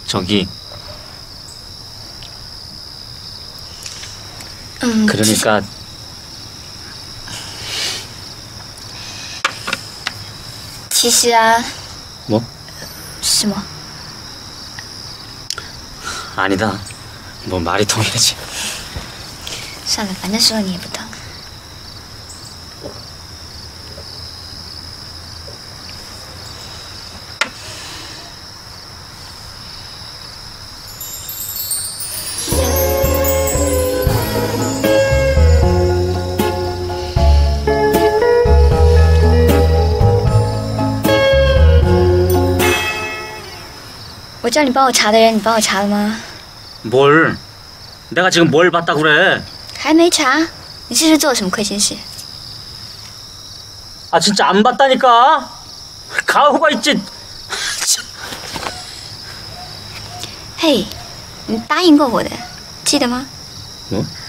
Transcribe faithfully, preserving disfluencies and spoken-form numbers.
저기. 음, 그러니까. 其实啊。 뭐? 是吗? 아니다. 뭐 말이 통해야지. 算了，反正说了你也不懂。我叫你帮我查的人，你帮我查了吗？ 뭘? 내가 지금 뭘 봤다고 그래? 还没查？你这是做了什么亏心事？ 아 진짜 안 봤다니까? 가오가 있지. 嘿，你答应过我的，记得吗？ 뭐?